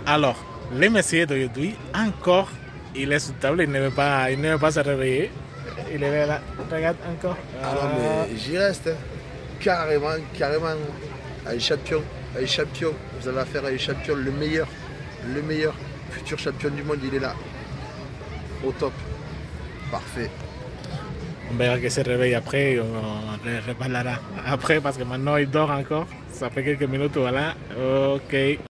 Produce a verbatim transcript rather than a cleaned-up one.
Alors, le monsieur d'aujourd'hui, encore, il est sous table, il ne veut pas, il ne veut pas se réveiller. Il est là, regarde encore. Ah non, mais j'y reste. Hein. Carrément, carrément. Un champion, un champion. Vous avez affaire à un champion, le meilleur. Le meilleur. Futur champion du monde, il est là. Au top. Parfait. On verra qu'il se réveille après, on le reparlera après parce que maintenant il dort encore. Ça fait quelques minutes, voilà. Ok.